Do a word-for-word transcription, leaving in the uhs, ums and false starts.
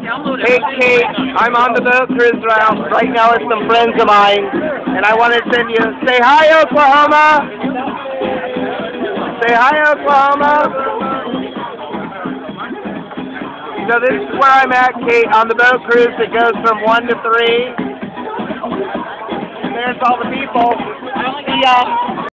Hey Kate, I'm on the boat cruise route right now with some friends of mine, and I want to send you, say hi Oklahoma! Say hi Oklahoma! So this is where I'm at, Kate, on the boat cruise that goes from one to three. And there's all the people. See ya!